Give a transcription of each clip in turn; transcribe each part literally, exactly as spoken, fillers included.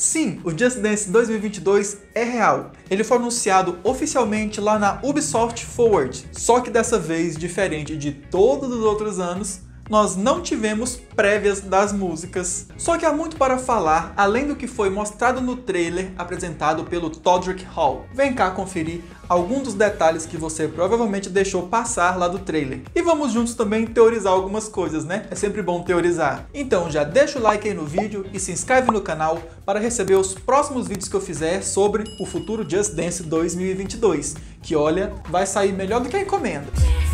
Sim, o Just Dance dois mil e vinte e dois é real. Ele foi anunciado oficialmente lá na Ubisoft Forward, só que dessa vez, diferente de todos os outros anos, nós não tivemos prévias das músicas. Só que há muito para falar, além do que foi mostrado no trailer apresentado pelo Todrick Hall. Vem cá conferir alguns dos detalhes que você provavelmente deixou passar lá do trailer. E vamos juntos também teorizar algumas coisas, né? É sempre bom teorizar. Então já deixa o like aí no vídeo e se inscreve no canal para receber os próximos vídeos que eu fizer sobre o futuro Just Dance dois mil e vinte e dois, que olha, vai sair melhor do que a encomenda.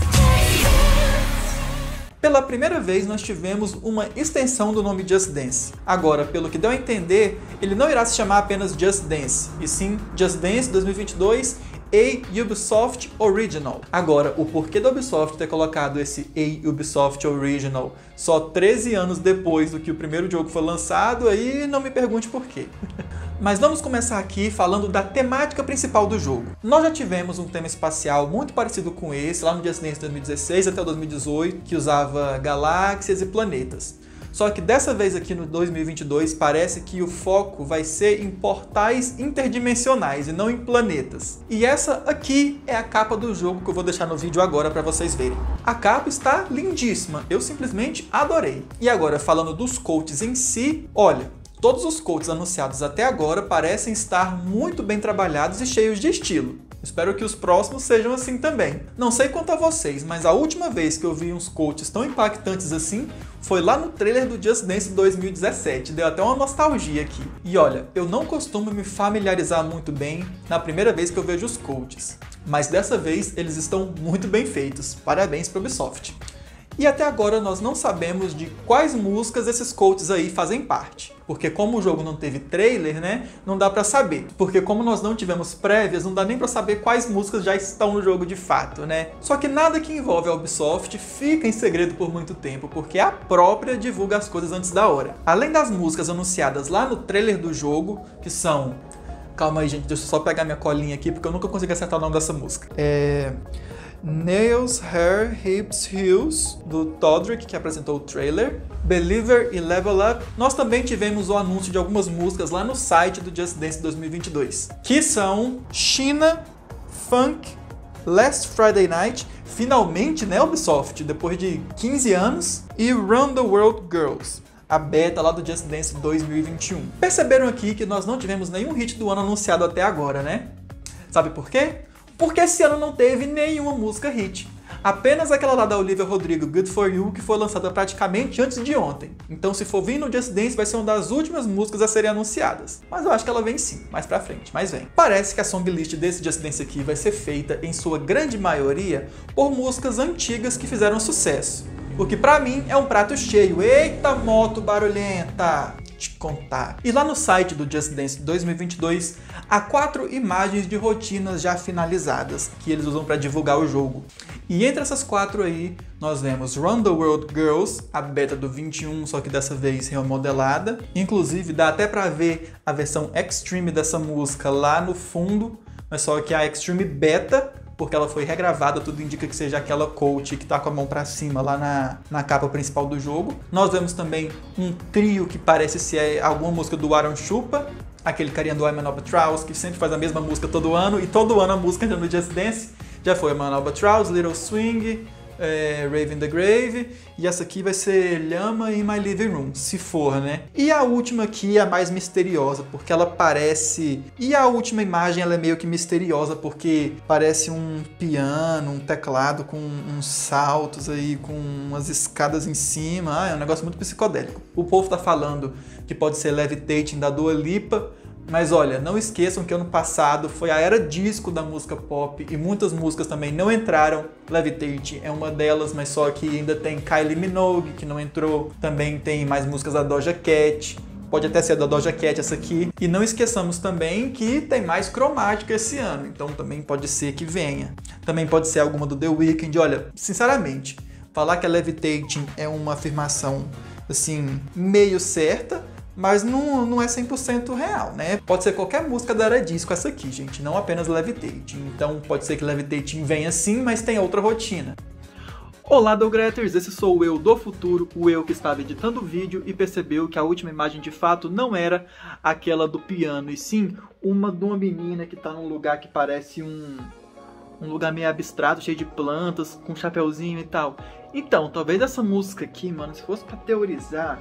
Pela primeira vez nós tivemos uma extensão do nome Just Dance. Agora, pelo que deu a entender, ele não irá se chamar apenas Just Dance, e sim Just Dance dois mil e vinte e dois A Ubisoft Original. Agora, o porquê da Ubisoft ter colocado esse A Ubisoft Original só treze anos depois do que o primeiro jogo foi lançado, aí não me pergunte por quê. Mas vamos começar aqui falando da temática principal do jogo. Nós já tivemos um tema espacial muito parecido com esse, lá no Just Dance dois mil e dezesseis até o dois mil e dezoito, que usava galáxias e planetas. Só que dessa vez aqui no dois mil e vinte e dois parece que o foco vai ser em portais interdimensionais e não em planetas. E essa aqui é a capa do jogo que eu vou deixar no vídeo agora para vocês verem. A capa está lindíssima, eu simplesmente adorei. E agora falando dos coaches em si, olha, todos os coaches anunciados até agora parecem estar muito bem trabalhados e cheios de estilo. Espero que os próximos sejam assim também. Não sei quanto a vocês, mas a última vez que eu vi uns coaches tão impactantes assim foi lá no trailer do Just Dance dois mil e dezessete. Deu até uma nostalgia aqui. E olha, eu não costumo me familiarizar muito bem na primeira vez que eu vejo os coaches, mas dessa vez eles estão muito bem feitos. Parabéns para a Ubisoft. E até agora nós não sabemos de quais músicas esses coaches aí fazem parte. Porque como o jogo não teve trailer, né, não dá pra saber. Porque como nós não tivemos prévias, não dá nem pra saber quais músicas já estão no jogo de fato, né. Só que nada que envolve a Ubisoft fica em segredo por muito tempo, porque a própria divulga as coisas antes da hora. Além das músicas anunciadas lá no trailer do jogo, que são... Calma aí, gente, deixa eu só pegar minha colinha aqui, porque eu nunca consegui acertar o nome dessa música. É... Nails, Hair, Hips, Heels, do Todrick, que apresentou o trailer, Believer e Level Up. Nós também tivemos o anúncio de algumas músicas lá no site do Just Dance dois mil e vinte e dois, que são China, Funk, Last Friday Night, finalmente, né, Ubisoft, depois de quinze anos, e Run the World Girls, a beta lá do Just Dance dois mil e vinte e um. Perceberam aqui que nós não tivemos nenhum hit do ano anunciado até agora, né? Sabe por quê? Porque esse ano não teve nenhuma música hit. Apenas aquela lá da Olivia Rodrigo, Good For You, que foi lançada praticamente antes de ontem. Então se for vir no Just Dance, vai ser uma das últimas músicas a serem anunciadas. Mas eu acho que ela vem sim, mais pra frente, mas vem. Parece que a songlist desse Just Dance aqui vai ser feita, em sua grande maioria, por músicas antigas que fizeram sucesso. O que pra mim é um prato cheio. Eita moto barulhenta! Te contar. E lá no site do Just Dance dois mil e vinte e dois, há quatro imagens de rotinas já finalizadas, que eles usam para divulgar o jogo. E entre essas quatro aí, nós vemos Run the World Girls, a beta do vinte e um, só que dessa vez remodelada. Inclusive, dá até para ver a versão Extreme dessa música lá no fundo, mas só que a Extreme Beta, porque ela foi regravada, tudo indica que seja aquela coach que tá com a mão pra cima lá na, na capa principal do jogo. Nós vemos também um trio que parece ser alguma música do Aaron Chupa, aquele carinha do I'm an Albatross, que sempre faz a mesma música todo ano, e todo ano a música no Just Dance já foi I'm an Albatross, Little Swing, é, Rave in the Grave, e essa aqui vai ser Llama in My Living Room, se for, né? E a última aqui é a mais misteriosa, porque ela parece... E a última imagem ela é meio que misteriosa, porque parece um piano, um teclado com uns saltos aí, com umas escadas em cima. Ah, é um negócio muito psicodélico. O povo tá falando que pode ser Levitating da Dua Lipa, mas olha, não esqueçam que ano passado foi a era disco da música pop e muitas músicas também não entraram. Levitate é uma delas, mas só que ainda tem Kylie Minogue, que não entrou. Também tem mais músicas da Doja Cat. Pode até ser da Doja Cat essa aqui. E não esqueçamos também que tem mais cromática esse ano, então também pode ser que venha. Também pode ser alguma do The Weeknd. Olha, sinceramente, falar que a Levitating é uma afirmação, assim, meio certa, mas não, não é cem por cento real, né? Pode ser qualquer música da era disco essa aqui, gente, não apenas Levitating. Então pode ser que Levitating venha sim, mas tem outra rotina. Olá, Dougretters! Esse sou eu do futuro, o eu que estava editando o vídeo e percebeu que a última imagem de fato não era aquela do piano, e sim uma de uma menina que tá num lugar que parece um, um lugar meio abstrato, cheio de plantas, com um chapeuzinho e tal. Então, talvez essa música aqui, mano, se fosse pra teorizar...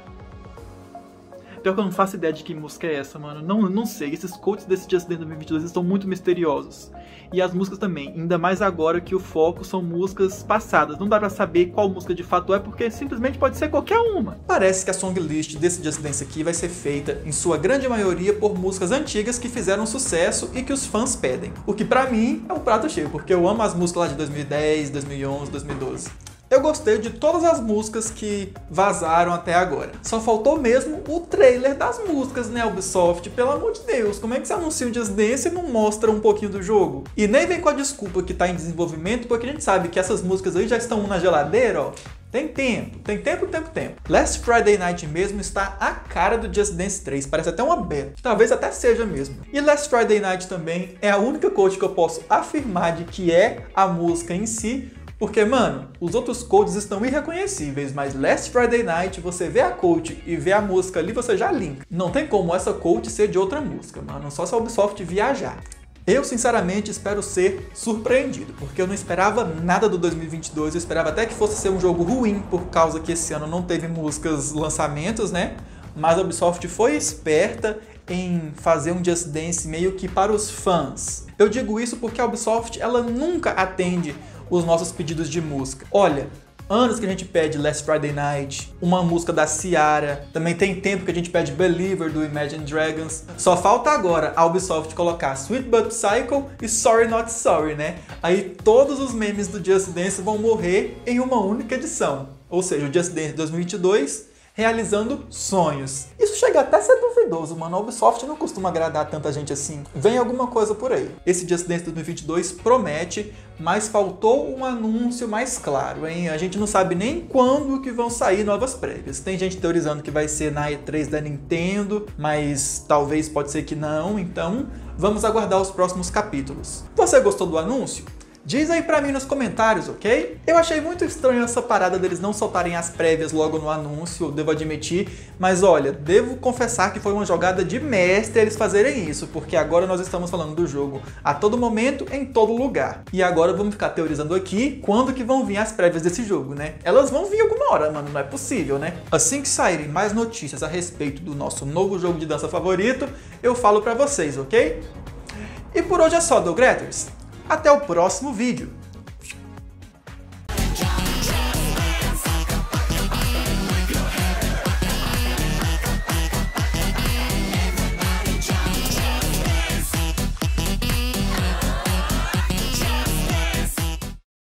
Pior que eu não faço ideia de que música é essa, mano. Não, não sei. Esses quotes desse Just Dance dois mil e vinte e dois estão muito misteriosos. E as músicas também. Ainda mais agora que o foco são músicas passadas. Não dá pra saber qual música de fato é, porque simplesmente pode ser qualquer uma. Parece que a songlist desse Just Dance aqui vai ser feita, em sua grande maioria, por músicas antigas que fizeram sucesso e que os fãs pedem. O que pra mim é um prato cheio, porque eu amo as músicas lá de dois mil e dez, dois mil e onze, dois mil e doze. Eu gostei de todas as músicas que vazaram até agora. Só faltou mesmo o trailer das músicas, né, Ubisoft? Pelo amor de Deus, como é que você anuncia um Just Dance e não mostra um pouquinho do jogo? E nem vem com a desculpa que tá em desenvolvimento, porque a gente sabe que essas músicas aí já estão na geladeira, ó. Tem tempo, tem tempo, tempo, tempo. Last Friday Night mesmo está a cara do Just Dance três, parece até uma beta. Talvez até seja mesmo. E Last Friday Night também é a única coach que eu posso afirmar de que é a música em si. Porque, mano, os outros codes estão irreconhecíveis, mas Last Friday Night, você vê a code e vê a música ali, você já linka. Não tem como essa code ser de outra música, mano, só se a Ubisoft viajar. Eu, sinceramente, espero ser surpreendido, porque eu não esperava nada do dois mil e vinte e dois, eu esperava até que fosse ser um jogo ruim, por causa que esse ano não teve músicas lançamentos, né? Mas a Ubisoft foi esperta em fazer um Just Dance meio que para os fãs. Eu digo isso porque a Ubisoft, ela nunca atende os nossos pedidos de música. Olha, anos que a gente pede Last Friday Night, uma música da Ciara, também tem tempo que a gente pede Believer do Imagine Dragons. Só falta agora a Ubisoft colocar Sweet But Psycho e Sorry Not Sorry, né? Aí todos os memes do Just Dance vão morrer em uma única edição. Ou seja, o Just Dance dois mil e vinte e dois realizando sonhos. Isso chega até a ser duvidoso, mano. A Ubisoft não costuma agradar tanta gente assim. Vem alguma coisa por aí. Esse Just Dance dois mil e vinte e dois promete, mas faltou um anúncio mais claro, hein? A gente não sabe nem quando que vão sair novas prévias. Tem gente teorizando que vai ser na E três da Nintendo, mas talvez pode ser que não, então vamos aguardar os próximos capítulos. Você gostou do anúncio? Diz aí pra mim nos comentários, ok? Eu achei muito estranho essa parada deles não soltarem as prévias logo no anúncio, devo admitir, mas olha, devo confessar que foi uma jogada de mestre eles fazerem isso, porque agora nós estamos falando do jogo a todo momento, em todo lugar. E agora vamos ficar teorizando aqui quando que vão vir as prévias desse jogo, né? Elas vão vir alguma hora, mano, não é possível, né? Assim que saírem mais notícias a respeito do nosso novo jogo de dança favorito, eu falo pra vocês, ok? E por hoje é só, Dougretters. Até o próximo vídeo!